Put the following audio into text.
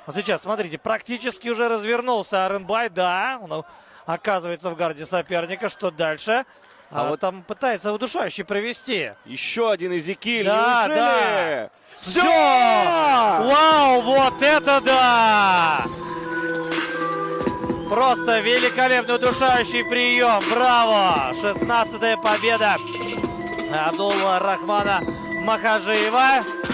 Вот сейчас, смотрите, практически уже развернулся Аренбай. Да, он оказывается в гарде соперника. Что дальше? А вот там пытается удушающий провести. Еще один Эзекиль. Да, неужели? да. Все! Вау, вот это да! Просто великолепный удушающий прием. Браво! 16-я победа Абдул Рахмана Махаджиева.